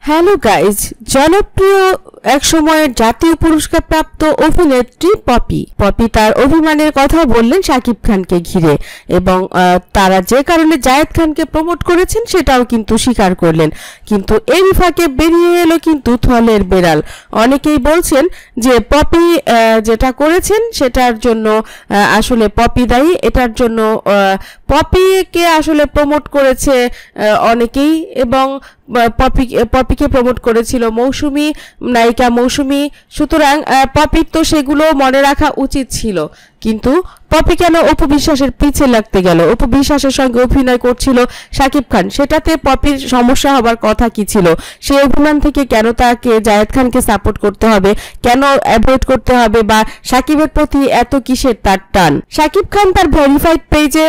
Hello guys, জনপ্রিয় এক সময়ের জাতীয় পুরস্কার প্রাপ্ত অভিনেত্রী পপি তার অভিমানের কথা বললেন শাকিব খানকে ঘিরে এবং তারা যে কারণে জায়েদ খানকে প্রমোট করেছেন সেটাও কিন্তু স্বীকার করলেন। কিন্তু এর ফাঁকে বেরিয়ে এলো কিন্তু থলের বেড়াল। অনেকেই বলছেন যে পপি যেটা করেছেন সেটার জন্য আসলে পপি দায়ী, এটার জন্য পপিকে আসলে প্রমোট করেছে অনেকেই এবং পপিকে প্রমোট করেছিল মৌসুমী, নায়িকা মৌসুমী। সুতরাং পপির তো সেগুলো মনে রাখা উচিত ছিল, কিন্তু পপি কেন অপু বিশ্বাসের পিছে লাগতে গেল? অপু বিশ্বাসের সঙ্গে অভিনয় করছিল শাকিব খান, সেটাতে পপির সমস্যা হবার কথা কি ছিল? সেই অভিমান থেকে কেন তাকে জায়েদ খানকে সাপোর্ট করতে হবে, কেন অ্যাভয়েড করতে হবে, বা শাকিবের প্রতি এত কিসের তার টান? শাকিব খান তার ভেরিফাইড পেজে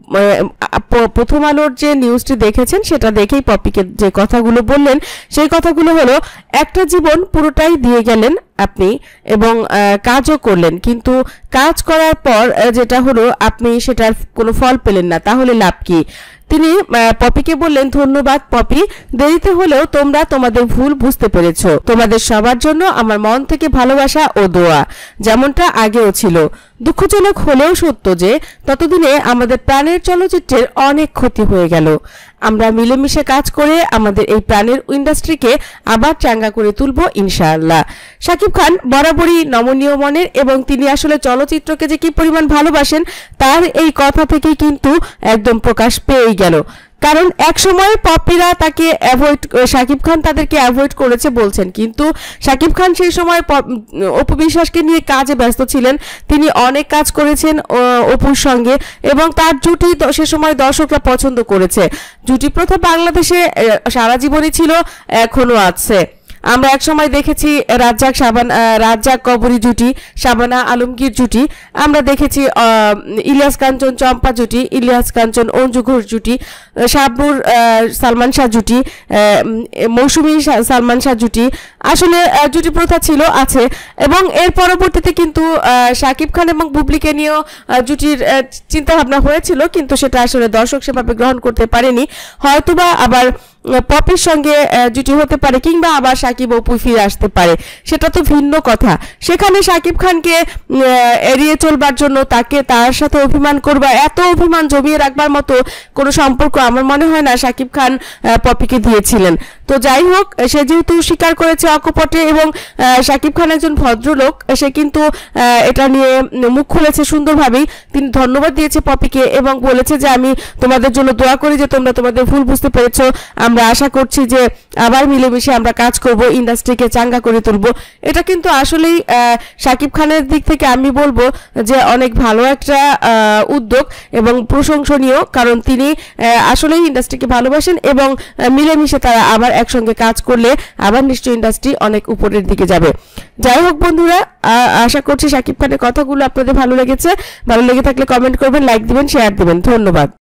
প্রথম আলোর যে নিউজটি দেখেছেন সেটা দেখেই পপিকে যে কথাগুলো বললেন সেই কথাগুলো হলো, একটা জীবন পুরোটাই দিয়ে গেলেন আপনি এবং কাজও করলেন, কিন্তু কাজ করার পর যেটা হলো আপনি সেটার কোনো ফল পেলেন না, তাহলে লাভ কি? তিনি পপিকে বললেন, ধন্যবাদ পপি, দেরিতে হলেও তোমরা তোমাদের ভুল বুঝতে পেরেছো। তোমাদের সবার জন্য আমার মন থেকে ভালোবাসা ও দোয়া, যেমনটা আগেও ছিল। দুঃখজনক হলেও সত্য যে ততদিনে আমাদের প্রাণের চলচ্চিত্রের অনেক ক্ষতি হয়ে গেল। আমরা মিলেমিশে কাজ করে আমাদের এই প্রাণের ইন্ডাস্ট্রিকে আবার চাঙ্গা করে তুলব ইনশাআল্লাহ। শাকিব খান বরাবরই নমনীয় মনের এবং তিনি আসলে চলচ্চিত্রকে যে কি পরিমাণ ভালোবাসেন তার এই কথা থেকেই কিন্তু একদম প্রকাশ পেয়েই গেল। কারণ এক সময় পপিরা তাকে শাকিব খান তাদেরকে অ্যাভয়েড করেছে বলছেন, কিন্তু শাকিব খান সেই সময় অপু বিশ্বাসকে নিয়ে কাজে ব্যস্ত ছিলেন। তিনি অনেক কাজ করেছেন অপুর সঙ্গে এবং তার জুটি সে সময় দর্শকরা পছন্দ করেছে। জুটি প্রথা বাংলাদেশে সারা জীবনই ছিল, এখনো আছে। আমরা এক সময় দেখেছি রাজ্জাক কবরী জুটি, শাবানা আলমগীর জুটি, আমরা দেখেছি ইলিয়াস কাঞ্চন চম্পা জুটি, ইলিয়াস কাঞ্চন অঞ্জু ঘোষ জুটি, শাবনুর সালমান শাহ জুটি, মৌসুমী সালমান শাহ জুটি। আসলে জুটি প্রথা ছিল, আছে, এবং এর পরবর্তীতে কিন্তু শাকিব খান এবং বুবলিকে নিয়েও জুটির চিন্তা ভাবনা হয়েছিল, কিন্তু সেটা আসলে দর্শক সেভাবে গ্রহণ করতে পারেনি। হয়তোবা আবার পপির সঙ্গে জুটি হতে পারে, কিংবা আবার শাকিব অপু ফিরে আসতে পারে, সেটা তো ভিন্ন কথা। সেখানে শাকিব খানকে এড়িয়ে চলবার জন্য তার সাথে অভিমান করবা, এত অভিমান জমিয়ে রাখবার মতো কোনো সম্পর্ক আমার মনে হয় না শাকিব খান পপিকে দিয়েছিলেন। তো যাই হোক, সে যেহেতু স্বীকার করেছে অকপটে এবং শাকিব খান একজন ভদ্রলোক, সে কিন্তু এটা নিয়ে মুখ খুলেছে সুন্দরভাবেই। তিনি ধন্যবাদ দিয়েছে পপিকে এবং বলেছে যে আমি তোমাদের জন্য দোয়া করি যে তোমরা তোমাদের ভুল বুঝতে পেরেছো। আমরা আশা করছি যে আবার মিলেমিশে আমরা কাজ করব, ইন্ডাস্ট্রিকে চাঙ্গা করে তুলব। এটা কিন্তু আসলেই শাকিব খানের দিক থেকে আমি বলবো যে অনেক ভালো একটা উদ্যোগ এবং প্রশংসনীয়, কারণ তিনি আসলেই ইন্ডাস্ট্রিকে ভালোবাসেন এবং মিলেমিশে তারা আবার একসঙ্গে কাজ করলে আবার নিশ্চয়ই ইন্ডাস্ট্রি অনেক উপরের দিকে যাবে। যাই হোক বন্ধুরা, আশা করছি শাকিব খানের কথাগুলো আপনাদের ভালো লেগেছে। ভালো লেগে থাকলে কমেন্ট করবেন, লাইক দিবেন, শেয়ার দিবেন। ধন্যবাদ।